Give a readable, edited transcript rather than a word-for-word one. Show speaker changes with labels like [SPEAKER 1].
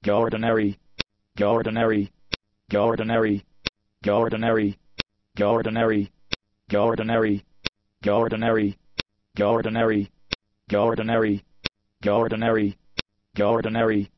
[SPEAKER 1] Ordinary, ordinary, ordinary, ordinary, ordinary, ordinary, ordinary, ordinary, ordinary, ordinary, ordinary,